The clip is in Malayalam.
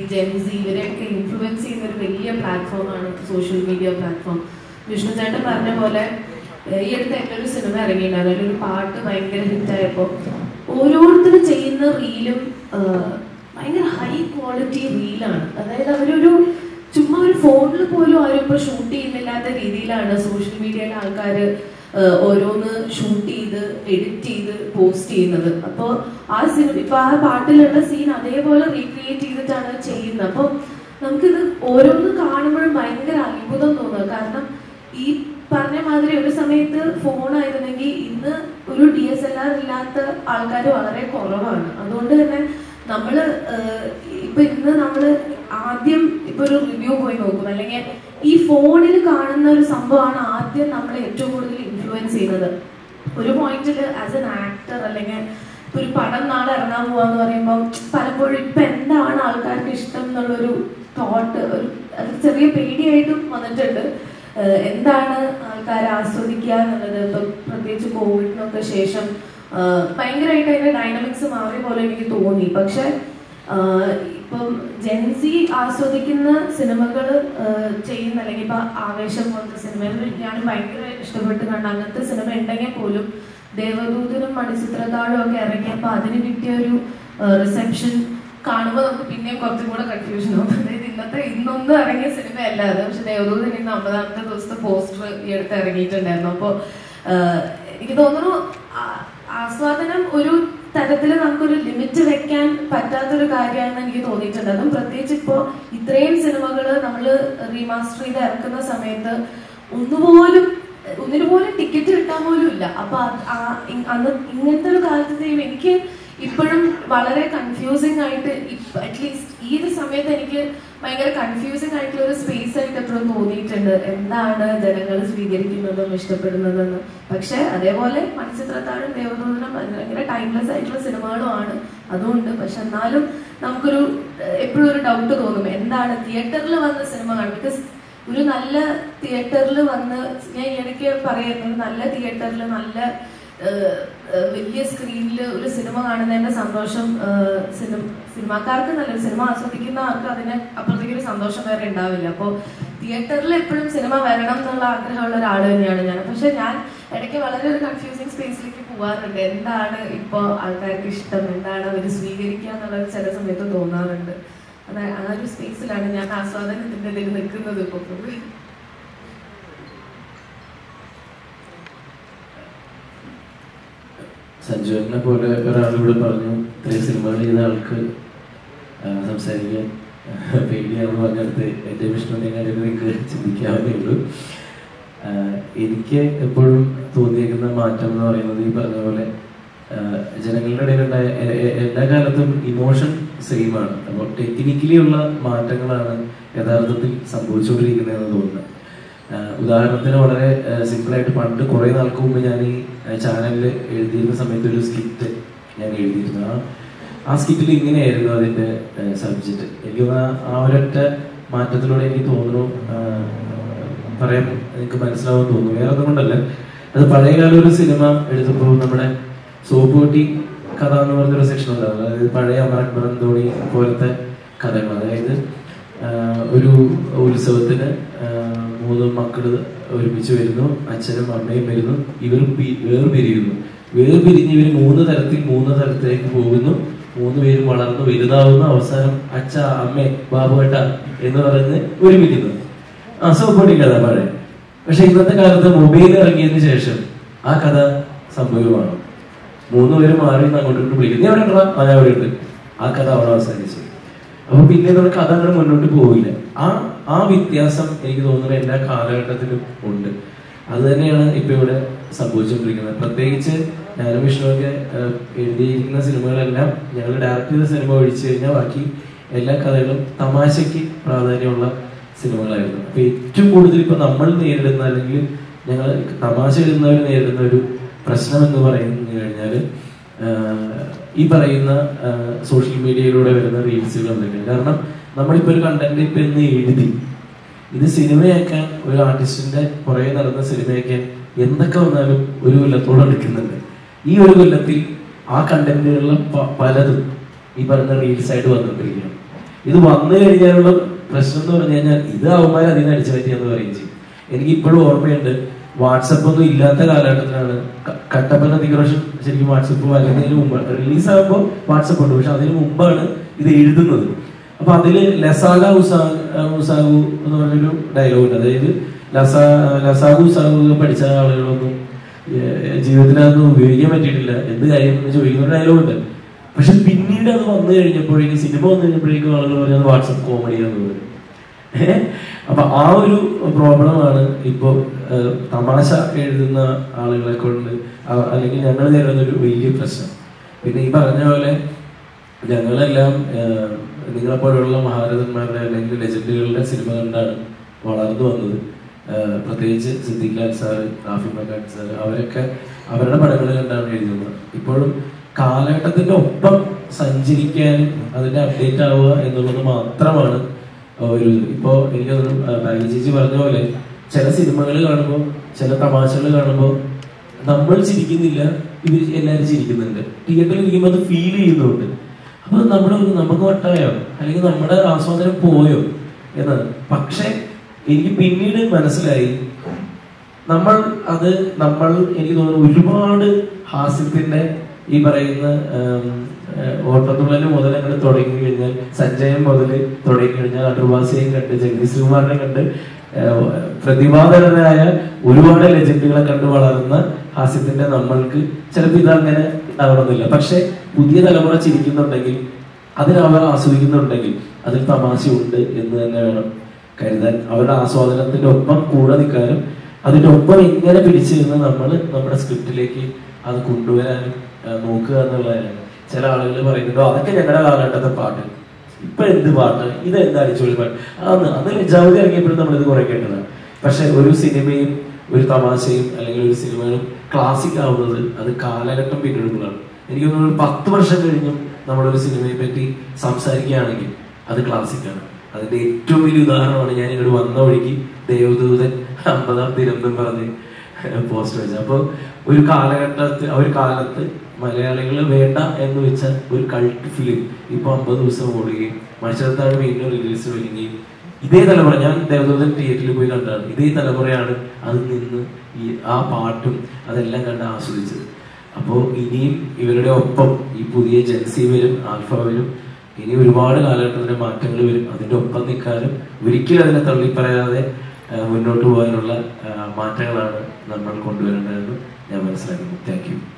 ജെൻസി ഇവരെയൊക്കെ ഇൻഫ്ലുവൻസ് ചെയ്യുന്ന ഒരു വലിയ പ്ലാറ്റ്ഫോമാണ് സോഷ്യൽ മീഡിയ പ്ലാറ്റ്ഫോം. വിഷ്ണു ചേട്ടൻ പറഞ്ഞ പോലെ ഈ അടുത്ത് എൻ്റെ ഒരു സിനിമ ഇറങ്ങിയിട്ടുണ്ടായിരുന്നു, അതിലൊരു പാട്ട് ഭയങ്കര ഹിറ്റായപ്പോൾ ഓരോരുത്തരും ചെയ്യുന്ന റീലും ഭയങ്കര ഹൈ ക്വാളിറ്റി റീലാണ്. അതായത് അവരൊരു ചുമ്മാ ഒരു ഫോണിൽ പോലും ആരും ഇപ്പോൾ ഷൂട്ട് ചെയ്യുന്നില്ലാത്ത രീതിയിലാണ് സോഷ്യൽ മീഡിയയിലെ ആൾക്കാർ ഓരോന്ന് ഷൂട്ട് ചെയ്ത് എഡിറ്റ് ചെയ്ത് പോസ്റ്റ് ചെയ്യുന്നത്. അപ്പോൾ ആ സിനിമ ഇപ്പൊ ആ പാട്ടിലുള്ള സീൻ അതേപോലെ റീക്രിയേറ്റ് ചെയ്തിട്ടാണ് ചെയ്യുന്നത്. അപ്പോൾ നമുക്കിത് ഓരോന്ന് കാണുമ്പോഴും ഭയങ്കര അത്ഭുതം തോന്നുക. കാരണം ഈ പറഞ്ഞ മാതിരി ഒരു സമയത്ത് ഫോണായിരുന്നെങ്കിൽ ഇന്ന് ഒരു DSLR ഇല്ലാത്ത ആൾക്കാർ വളരെ കുറവാണ്. അതുകൊണ്ട് തന്നെ നമ്മള് ഇപ്പൊ ഇന്ന് നമ്മള് ആദ്യം ഇപ്പൊ ഒരു റിവ്യൂ പോയി നോക്കും, അല്ലെങ്കിൽ ഈ ഫോണിൽ കാണുന്ന ഒരു സംഭവമാണ് ആദ്യം നമ്മളെ ഏറ്റവും കൂടുതൽ ഇൻഫ്ലുവൻസ് ചെയ്യുന്നത്. ഒരു പോയിന്റില് ആസ് എൻ ആക്ടർ അല്ലെങ്കിൽ ഇപ്പൊ ഒരു പടം നാളെ ഇറങ്ങാൻ പോവാന്ന് പറയുമ്പോൾ പലപ്പോഴും ഇപ്പൊ എന്താണ് ആൾക്കാർക്ക് ഇഷ്ടം എന്നുള്ളൊരു തോട്ട് ഒരു അത് ചെറിയ പേടിയായിട്ടും വന്നിട്ടുണ്ട്. എന്താണ് ആൾക്കാർ ആസ്വദിക്കുക എന്നുള്ളത്. ഇപ്പൊ പ്രത്യേകിച്ച് കോവിഡിനൊക്കെ ശേഷം ഭയങ്കരമായിട്ട് അതിന്റെ ഡൈനാമിക്സ് മാറിയ പോലെ എനിക്ക് തോന്നി. പക്ഷെ ഇപ്പം ജെൻസി ആസ്വദിക്കുന്ന സിനിമകൾ ചെയ്യുന്ന, അല്ലെങ്കിൽ ഇപ്പൊ ആവേശം പോലത്തെ സിനിമകൾ ഞാൻ ഭയങ്കര ഇഷ്ടപ്പെട്ട് കണ്ട അങ്ങനത്തെ സിനിമ ഉണ്ടെങ്കിൽ പോലും ദേവദൂതനും മണിച്ചിത്രത്താഴും ഒക്കെ ഇറങ്ങിയപ്പോൾ അതിന് കിട്ടിയ ഒരു റിസെപ്ഷൻ കാണുമ്പോൾ നമുക്ക് പിന്നെയും കുറച്ചും കൂടെ കൺഫ്യൂഷൻ ആവും. അതായത് ഇന്നൊന്നും ഇറങ്ങിയ സിനിമയല്ല അത്. പക്ഷെ ദേവദൂതൻ ഇന്ന് 50ാമത്തെ ദിവസത്തെ പോസ്റ്റർ ഈ അടുത്ത് ഇറങ്ങിയിട്ടുണ്ടായിരുന്നു. അപ്പോൾ എനിക്ക് തോന്നുന്നു ആസ്വാദനം ഒരു തരത്തിൽ നമുക്കൊരു ലിമിറ്റ് വെക്കാൻ പറ്റാത്തൊരു കാര്യമാണെന്ന് എനിക്ക് തോന്നിയിട്ടുണ്ട്. അതും പ്രത്യേകിച്ച് ഇപ്പോൾ ഇത്രയും സിനിമകൾ നമ്മൾ റീമാസ്റ്റർ ചെയ്ത് ഇറക്കുന്ന സമയത്ത് ഒന്നിനു പോലും ടിക്കറ്റ് കിട്ടാൻ പോലും ഇല്ല. അപ്പൊ അന്ന് ഇങ്ങനത്തെ ഒരു കാലത്ത് എനിക്ക് ഇപ്പോഴും വളരെ കൺഫ്യൂസിങ് ആയിട്ട് അറ്റ്ലീസ്റ്റ് ഈ ഒരു സമയത്ത് എനിക്ക് ഭയങ്കര കൺഫ്യൂസിങ് ആയിട്ടുള്ള ഒരു സ്പേസ് ആയിട്ട് എപ്പോഴും തോന്നിയിട്ടുണ്ട്. എന്താണ് ജനങ്ങൾ സ്വീകരിക്കുന്നതും ഇഷ്ടപ്പെടുന്നതെന്ന്. പക്ഷെ അതേപോലെ മണിച്ചിത്രത്താഴും ദേവദൂതനും ഭയങ്കര ടൈംലെസ് ആയിട്ടുള്ള സിനിമകളുമാണ്, അതുകൊണ്ട്. പക്ഷെ എന്നാലും നമുക്കൊരു എപ്പോഴും ഒരു ഡൗട്ട് തോന്നും, എന്താണ് തിയേറ്ററിൽ വന്ന സിനിമ കാണും. ബിക്കോസ് ഒരു നല്ല തിയേറ്ററിൽ വന്ന് ഞാൻ ഇടയ്ക്ക് പറയുന്നത്, നല്ല തിയേറ്ററിൽ നല്ല വലിയ സ്ക്രീനിൽ ഒരു സിനിമ കാണുന്നതിന്റെ സന്തോഷം സിനിമാക്കാർക്ക് നല്ല സിനിമ ആസ്വദിക്കുന്ന ആൾക്ക് അതിന് അപ്പുറത്തേക്ക് ഒരു സന്തോഷം വേറെ ഉണ്ടാവില്ല. അപ്പോൾ തിയേറ്ററിൽ എപ്പോഴും സിനിമ വരണം എന്നുള്ള ആഗ്രഹമുള്ള ഒരാൾ തന്നെയാണ് ഞാൻ. പക്ഷെ ഞാൻ ഇടയ്ക്ക് വളരെ ഒരു കൺഫ്യൂസിങ് സ്പേസിലേക്ക് പോകാറുണ്ട്. എന്താണ് ഇപ്പോൾ ആൾക്കാർക്ക് ഇഷ്ടം, എന്താണ് അവർ സ്വീകരിക്കുക എന്നുള്ളത് ചില സമയത്ത് തോന്നാറുണ്ട്. ആ ഒരു സ്പേസിലാണ് ഞാൻ ആസ്വാദനത്തിന്റെ ഇതിൽ നിൽക്കുന്നത് ഇപ്പോൾ. സഞ്ജുവിനെ പോലെ ഒരാളിവിടെ പറഞ്ഞു ഇത്രയും സിനിമകൾ ചെയ്ത ആൾക്ക് സംസാരിക്കാൻ പേടിയാണെന്ന് പറഞ്ഞെടുത്ത് എൻ്റെ വിഷ്ണുവിനെ കാര്യം നിങ്ങൾക്ക് ചിന്തിക്കാവുന്നേ ഉള്ളൂ. എനിക്ക് എപ്പോഴും തോന്നിയേക്കുന്ന മാറ്റം എന്ന് പറയുന്നത് ഈ പറഞ്ഞ പോലെ ജനങ്ങളുടെ ഇടയിലുണ്ടായ എല്ലാ കാലത്തും ഇമോഷൻ സെയിമാണ്. അപ്പോൾ ടെക്നിക്കലി ഉള്ള മാറ്റങ്ങളാണ് യഥാർത്ഥത്തിൽ സംഭവിച്ചുകൊണ്ടിരിക്കുന്നതെന്ന് തോന്നുന്നത്. ഉദാഹരണത്തിന് വളരെ സിമ്പിളായിട്ട് പണ്ട് കുറേ നാൾക്ക് മുമ്പ് ഞാൻ ഈ ചാനലിൽ എഴുതിയിരുന്ന സമയത്ത് ഒരു സ്കിറ്റ് ഞാൻ എഴുതിയിരുന്നു. ആ സ്കിറ്റിൽ ഇങ്ങനെയായിരുന്നു അതിൻ്റെ സബ്ജക്റ്റ്. എനിക്ക് ആ ഒരൊറ്റ മാറ്റത്തിലൂടെ എനിക്ക് തോന്നുന്നു പറയാൻ എനിക്ക് മനസ്സിലാവുമെന്ന് തോന്നുന്നു. വേറെ ഒന്നും കൊണ്ടല്ല, അത് പഴയകാല ഒരു സിനിമ എടുത്തപ്പോൾ നമ്മുടെ സോപ്പുകുട്ടി കഥ എന്ന് പറഞ്ഞൊരു സെക്ഷൻ ഉണ്ടാവും. അതായത് പഴയ അമർ അക്ബർ അന്തോണി പോലത്തെ കഥകൾ. അതായത് ഒരു ഉത്സവത്തിന് 3 മക്കള് ഒരുമിച്ച് വരുന്നു, അച്ഛനും അമ്മയും വരുന്നു, ഇവർ വേർപിരിയുന്നു. വേർപിരിഞ്ഞ് ഇവർ 3 തരത്തിലേക്ക് പോകുന്നു. 3 പേരും വളർന്നു വലുതാവുന്നു. അവസാനം അച്ഛ അമ്മേ ബാബുവേട്ട എന്ന് പറഞ്ഞ് ഒരുമിക്കുന്നു. സോപ്പുകുട്ടി കഥ പഴയ. പക്ഷെ ഇന്നത്തെ കാലത്ത് മൊബൈൽ ഇറങ്ങിയതിന് ശേഷം ആ കഥ സംഭവമാണ്. 3 പേരും മാറി അങ്ങോട്ട് വിളിക്കുന്നു, എവിടെ ഉണ്ടോ ഞാൻ അവിടെ ഉണ്ട്. ആ കഥ അവിടെ അവസാനിച്ചു. അപ്പൊ പിന്നെ നമ്മുടെ കഥ അങ്ങനെ മുന്നോട്ട് പോവില്ല. ആ വ്യത്യാസം എനിക്ക് തോന്നുന്നത് എല്ലാ കാലഘട്ടത്തിലും ഉണ്ട്. അത് തന്നെയാണ് ഇപ്പൊ ഇവിടെ സംഭവിച്ചുകൊണ്ടിരിക്കുന്നത്. പ്രത്യേകിച്ച് ഞാനും വിഷ്ണുവൊക്കെ എഴുതിയിരിക്കുന്ന സിനിമകളെല്ലാം ഞങ്ങൾ ഡയറക്റ്റ് ചെയ്ത സിനിമ ഒഴിച്ചു കഴിഞ്ഞാൽ ബാക്കി എല്ലാ കഥകളും തമാശയ്ക്ക് പ്രാധാന്യമുള്ള സിനിമകളായിരുന്നു. അപ്പൊ ഏറ്റവും കൂടുതൽ ഇപ്പൊ നമ്മൾ നേരിടുന്ന, അല്ലെങ്കിൽ ഞങ്ങൾ തമാശ എഴുതുന്നവർ നേരിടുന്ന ഒരു പ്രശ്നം എന്ന് പറഞ്ഞു കഴിഞ്ഞാൽ ഈ പറയുന്ന സോഷ്യൽ മീഡിയയിലൂടെ വരുന്ന റീൽസുകൾ എന്തൊക്കെയാണ്. കാരണം നമ്മളിപ്പോൾ ഒരു കണ്ടന്റ് ഇപ്പൊ ഇന്ന് എഴുതി ഇത് സിനിമയാക്കാൻ ഒരു ആർട്ടിസ്റ്റിന്റെ പുറകെ നടന്ന സിനിമയാക്കാൻ എന്തൊക്കെ വന്നാലും ഒരു കൊല്ലത്തോളം എടുക്കുന്നുണ്ട്. ഈ ഒരു കൊല്ലത്തിൽ ആ കണ്ടന്റുകളിൽ പലതും ഈ പറയുന്ന റീൽസ് ആയിട്ട് വന്നുകൊണ്ടിരിക്കുകയാണ്. ഇത് വന്നു കഴിഞ്ഞാലുള്ള പ്രശ്നം എന്ന് പറഞ്ഞു കഴിഞ്ഞാൽ ഇത് അവന്മാർ അതിന് അടിച്ചു പറ്റിയെന്ന് പറയുകയും ചെയ്യും. എനിക്ക് ഇപ്പോഴും ഓർമ്മയുണ്ട്, വാട്സപ്പ് ഒന്നും ഇല്ലാത്ത കാലഘട്ടത്തിലാണ് കട്ടപ്പന ദിഗ്രഷൻ ശരിക്കും വാട്സപ്പ് വരുന്നതിന് മുമ്പ്, റിലീസാകുമ്പോൾ വാട്സപ്പ് ഉണ്ട്, പക്ഷെ അതിന് മുമ്പാണ് ഇത് എഴുതുന്നത്. അപ്പൊ അതില് ലസാഗ ഉസാഗു എന്ന് പറഞ്ഞൊരു ഡയലോഗ് ഉണ്ട്. അതായത് ലസാഗു ഉസാഗു പഠിച്ച ആളുകളൊന്നും ജീവിതത്തിൽ അതൊന്നും ഉപയോഗിക്കാൻ പറ്റിയിട്ടില്ല, എന്ത് കാര്യം എന്ന് ചോദിക്കുന്ന ഒരു ഡയലോഗ് ഉണ്ട്. പക്ഷെ പിന്നീട് അത് വന്നു കഴിഞ്ഞപ്പോഴേക്കും, സിനിമ വന്നു കഴിഞ്ഞപ്പോഴേക്കും ആളുകൾ പറഞ്ഞത് വാട്സപ്പ് കോമഡിയാന്ന് പറഞ്ഞു. അപ്പൊ ആ ഒരു പ്രോബ്ലമാണ് ഇപ്പോ തമാശ എഴുതുന്ന ആളുകളെ കൊണ്ട്, അല്ലെങ്കിൽ ഞങ്ങൾ നേരിടുന്ന ഒരു വലിയ പ്രശ്നം. പിന്നെ ഈ പറഞ്ഞ പോലെ ഞങ്ങളെല്ലാം നിങ്ങളെപ്പോലുള്ള മഹാരഥന്മാരുടെ അല്ലെങ്കിൽ ലെജൻഡുകളുടെ സിനിമ കണ്ടാണ് വളർന്നു വന്നത്. പ്രത്യേകിച്ച് സിദ്ദീഖ് ലാൽ സാറ്, റാഫി മക്കാട്ട് സാറ്, അവരൊക്കെ അവരുടെ പടങ്ങൾ കണ്ടാണ് എഴുതുന്നത്. ഇപ്പോഴും കാലഘട്ടത്തിന്റെ ഒപ്പം സഞ്ചരിക്കാനും അതിന്റെ അപ്ഡേറ്റ് ആവുക എന്നുള്ളത് മാത്രമാണ് ഒരു. ഇപ്പോ എനിക്ക് ബാലി ചേച്ചി പറഞ്ഞ പോലെ ചില സിനിമകൾ കാണുമ്പോൾ, ചില തമാശകൾ കാണുമ്പോൾ നമ്മൾ ചിരിക്കുന്നില്ല, ഇവർ എല്ലാവരും ചിരിക്കുന്നുണ്ട്. തിയേറ്ററിൽ ഇരിക്കുമ്പോൾ അത് ഫീൽ ചെയ്യുന്നുണ്ട്. അപ്പൊ നമുക്ക് വട്ടായോ അല്ലെങ്കിൽ നമ്മുടെ ആസ്വാദനം പോയോ എന്നാണ്. പക്ഷെ എനിക്ക് പിന്നീട് മനസ്സിലായി, എനിക്ക് തോന്നുന്നു ഒരുപാട് ഹാസ്യത്തിന്റെ ഈ പറയുന്ന ഓട്ടത്തുള്ളൽ മുതൽ അങ്ങനെ തുടങ്ങി കഴിഞ്ഞാൽ, സഞ്ജയൻ മുതൽ തുടങ്ങി കഴിഞ്ഞാൽ, അടൂർവാസിയെയും കണ്ട്, ജഗദീഷ് കുമാറിനെ കണ്ട്, പ്രതിഭാധനരായ ഒരുപാട് ലെജൻഡുകളെ കണ്ട് വളർന്ന ഹാസ്യത്തിന്റെ നമ്മൾക്ക് ചിലപ്പോൾ ഇതങ്ങനെ ഉണ്ടാവണമെന്നില്ല. പക്ഷെ പുതിയ തലമുറ ചിരിക്കുന്നുണ്ടെങ്കിൽ, അതിനവർ ആസ്വദിക്കുന്നുണ്ടെങ്കിൽ അതിൽ തമാശയുണ്ട് എന്ന് തന്നെ വേണം കരുതാൻ. അവരുടെ ആസ്വാദനത്തിന്റെ ഒപ്പം കൂടെ നിൽക്കാനും അതിന്റെ ഒപ്പം എങ്ങനെ പിടിച്ചിരുന്ന് നമ്മൾ നമ്മുടെ സ്ക്രിപ്റ്റിലേക്ക് അത് കൊണ്ടുവരാനും നോക്കുക എന്നുള്ളതാണ്. ചില ആളുകൾ പറയുന്നുണ്ടോ അതൊക്കെ ഞങ്ങളുടെ കാലഘട്ടത്തെ പാട്ട്, ഇപ്പൊ എന്ത് പാട്ട്, ഇതെന്ത് അടിച്ചൊളി പാട്ട്. അന്ന് ലജ്ജാവതി ഇറങ്ങിയപ്പോഴും നമ്മളിത് കുറെ കേട്ടതാണ്. പക്ഷെ ഒരു സിനിമയും ഒരു തമാശയും അല്ലെങ്കിൽ ഒരു സിനിമയും ക്ലാസിക് ആവുന്നത് അത് കാലഘട്ടം പിന്നിടുമ്പോഴാണ്. എനിക്ക് തോന്നുന്നു 10 വർഷം കഴിഞ്ഞും നമ്മളൊരു സിനിമയെ പറ്റി സംസാരിക്കുകയാണെങ്കിൽ അത് ക്ലാസിക്കാണ്. അതിന്റെ ഏറ്റവും വലിയ ഉദാഹരണമാണ് ഞാൻ ഇങ്ങോട്ട് വന്ന വഴിക്ക് ദേവദൂതൻ 50ാം തിരുവനന്തപുരം പറഞ്ഞ് പോസ്റ്റ് വെച്ചത്. അപ്പോൾ ഒരു കാലത്ത് മലയാളികൾ വേണ്ട എന്ന് വെച്ച ഒരു കൾട്ട് ഫിലിം ഇപ്പൊ 50 ദിവസം ഓടുകയും മത്സരത്താണ് വീണ്ടും റിലീസ് വരികയും, ഇതേ തലമുറ, ഞാൻ ദേവദൂതൻ തിയേറ്ററിൽ പോയി കണ്ടാണ്, ഇതേ തലമുറയാണ് അത് നിന്ന് ആ പാട്ടും അതെല്ലാം കണ്ട് ആസ്വദിച്ചത്. അപ്പോൾ ഇനിയും ഇവരുടെ ഒപ്പം ഈ പുതിയ ജെൻസി വരും, ആൽഫ വരും, ഇനി ഒരുപാട് കാലഘട്ടത്തിന്റെ മാറ്റങ്ങൾ വരും. അതിന്റെ ഒപ്പം നിൽക്കാനും ഒരിക്കലും അതിനെ തള്ളിപ്പറയാതെ മുന്നോട്ട് പോകാനുള്ള മാറ്റങ്ങളാണ് നമ്മൾ കൊണ്ടുവരേണ്ടതെന്ന് ഞാൻ മനസ്സിലാക്കുന്നു. Thank U.